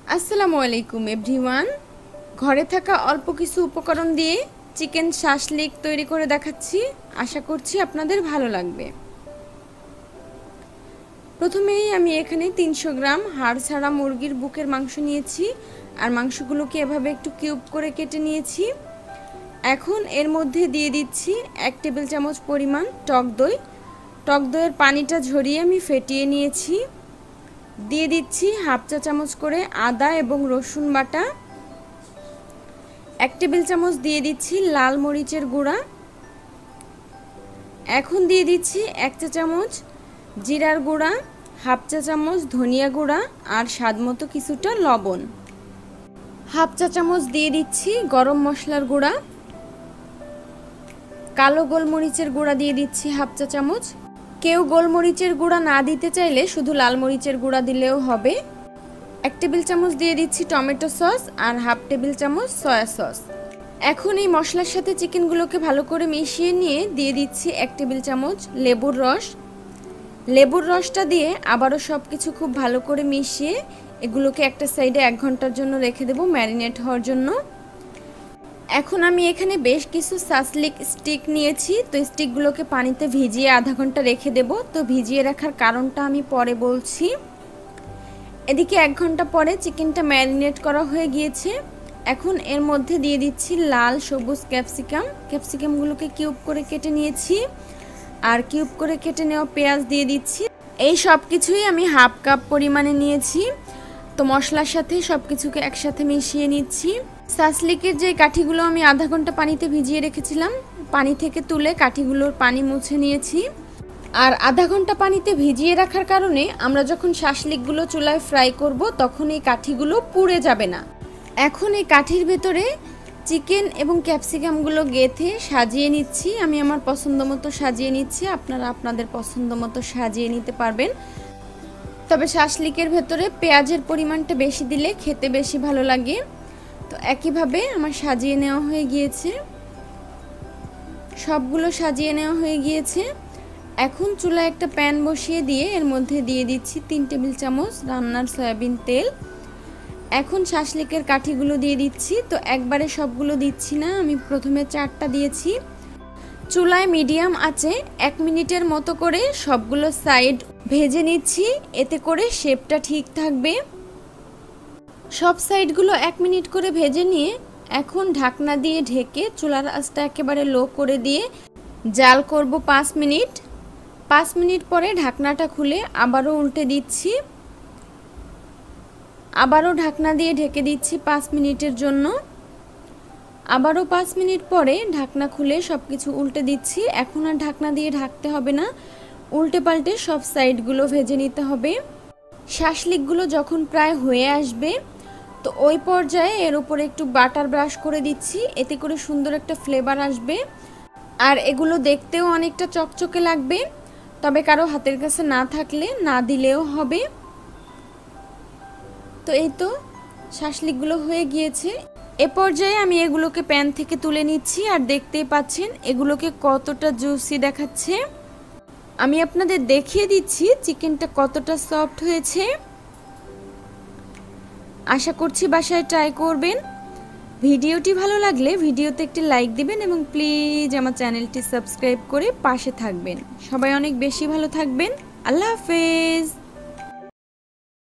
আসসালামু আলাইকুম এভরিওয়ান। ঘরে থাকা অল্প কিছু উপকরণ দিয়ে চিকেন শাশলিক তৈরি করে দেখাচ্ছি। আশা করছি আপনাদের ভালো লাগবে। প্রথমেই আমি এখানে 300 গ্রাম হাড় ছাড়া মুরগির বুকের মাংস নিয়েছি আর মাংসগুলোকে এভাবে একটু কিউব করে কেটে নিয়েছি। এখন এর মধ্যে দিয়ে দিচ্ছি 1 টেবিল চামচ পরিমাণ টক দই। টক দইয়ের পানিটা ঝরিয়ে আমি ফেটিয়ে নিয়েছি। দিয়ে দিচ্ছি হাফ চা চামচ করে আদা এবং রসুন বাটা। 1 টেবিল চামচ দিয়ে দিচ্ছি লাল মরিচের গুঁড়া। এখন দিয়ে দিচ্ছি 1 চা চামচ জিরার গুঁড়া, হাফ চা চামচ ধনিয়া গুঁড়া আর স্বাদমতো কিছুটা লবণ। হাফ চা চামচ দিয়ে দিচ্ছি গরম মশলার গুঁড়া। কালো গোলমরিচের গুঁড়া দিয়ে দিচ্ছি হাফ চা চামচ। কেউ গোলমরিচের গুঁড়া না দিতে চাইলে শুধু লাল মরিচের গুঁড়া দিলেও হবে। 1 টেবিল চামচ দিয়ে দিচ্ছি টমেটো সস আর হাফ টেবিল চামচ সয়া সস। এখন এই মশলার সাথে চিকেনগুলোকে ভালো করে মিশিয়ে নিয়ে দিয়ে দিচ্ছি 1 টেবিল চামচ লেবুর রস। লেবুর রসটা দিয়ে আবারও সব কিছু খুব ভালো করে মিশিয়ে এগুলোকে একটা সাইডে 1 ঘন্টার জন্য রেখে দেব ম্যারিনেট হওয়ার জন্য। এখন আমি এখানে বেশ কিছু শাশলিক স্টিক নিয়েছি, তো স্টিকগুলোকে পানিতে ভিজিয়ে আধা ঘন্টা রেখে দেব। তো ভিজিয়ে রাখার কারণটা আমি পরে বলছি। এদিকে 1 ঘন্টা পরে চিকেনটা ম্যারিনেট করা হয়ে গিয়েছে। এখন এর মধ্যে দিয়ে দিচ্ছি লাল সবুজ ক্যাপসিকামগুলোকে কিউব করে কেটে নিয়েছি আর কিউব করে কেটে নেওয়া পেঁয়াজ দিয়ে দিচ্ছি। এই সব কিছুই আমি হাফ কাপ পরিমাণে নিয়েছি। তো মশলার সাথে সব কিছুকে একসাথে মিশিয়ে নিচ্ছি। শাশলিকের যে কাঠিগুলো আমি আধা ঘন্টা পানিতে ভিজিয়ে রেখেছিলাম, পানি থেকে তুলে কাঠিগুলোর পানি মুছে নিয়েছি। আর আধা ঘন্টা পানিতে ভিজিয়ে রাখার কারণে আমরা যখন শাশলিকগুলো চুলায় ফ্রাই করব তখন এই কাঠিগুলো পুড়ে যাবে না। এখন এই কাঠির ভেতরে চিকেন এবং ক্যাপসিকামগুলো গেঁথে সাজিয়ে নিচ্ছি। আমি আমার পছন্দ মতো সাজিয়ে নিচ্ছি, আপনারা আপনাদের পছন্দ মতো সাজিয়ে নিতে পারবেন। তবে শাশলিকের ভেতরে পেঁয়াজের পরিমাণটা বেশি দিলে খেতে বেশি ভালো লাগে। তো একইভাবে আমার সাজিয়ে নেওয়া হয়ে গিয়েছে, সবগুলো সাজিয়ে নেওয়া হয়ে গিয়েছে। এখন চুলায় একটা প্যান বসিয়ে দিয়ে এর মধ্যে দিয়ে দিচ্ছি 3 টেবিল চামচ রান্নার সয়াবিন তেল। এখন শাশলিকের কাঠিগুলো দিয়ে দিচ্ছি। তো একবারে সবগুলো দিচ্ছি না, আমি প্রথমে 4টা দিয়েছি। চুলায় মিডিয়াম আঁচে 1 মিনিটের মতো করে সবগুলো সাইড ভেজে নিচ্ছি, এতে করে শেপটা ঠিক থাকবে। সব সাইডগুলো 1 মিনিট করে ভেজে নিয়ে এখন ঢাকনা দিয়ে ঢেকে চুলার আঁচটা একেবারে লো করে দিয়ে জাল করব 5 মিনিট। 5 মিনিট পরে ঢাকনাটা খুলে আবারও উল্টে দিচ্ছি, আবারও ঢাকনা দিয়ে ঢেকে দিচ্ছি 5 মিনিটের জন্য। আবারও 5 মিনিট পরে ঢাকনা খুলে সব কিছু উল্টে দিচ্ছি। এখন আর ঢাকনা দিয়ে ঢাকতে হবে না, উল্টে পাল্টে সব সাইডগুলো ভেজে নিতে হবে। শাশলিকগুলো যখন প্রায় হয়ে আসবে তো ওই পর্যায়ে এর উপরে একটু বাটার ব্রাশ করে দিচ্ছি, এতে করে সুন্দর একটা ফ্লেভার আসবে আর এগুলো দেখতেও অনেকটা চকচকে লাগবে। তবে কারো হাতের কাছে না থাকলে না দিলেও হবে। তো এই তো শাশলিকগুলো হয়ে গিয়েছে। এ পর্যায়ে আমি এগুলোকে প্যান থেকে তুলে নিচ্ছি আর দেখতেই পাচ্ছেন এগুলোকে কতটা জুসি দেখাচ্ছে। আমি আপনাদের দেখিয়ে দিচ্ছি চিকেনটা কতটা সফট হয়েছে। আশা করছি বাসায় ট্রাই করবেন। ভিডিওটি ভালো লাগলে ভিডিওতে একটি লাইক দিবেন এবং প্লিজ আমার চ্যানেলটি সাবস্ক্রাইব করে পাশে থাকবেন। সবাই অনেক বেশি ভালো থাকবেন। আল্লাহ হাফেজ।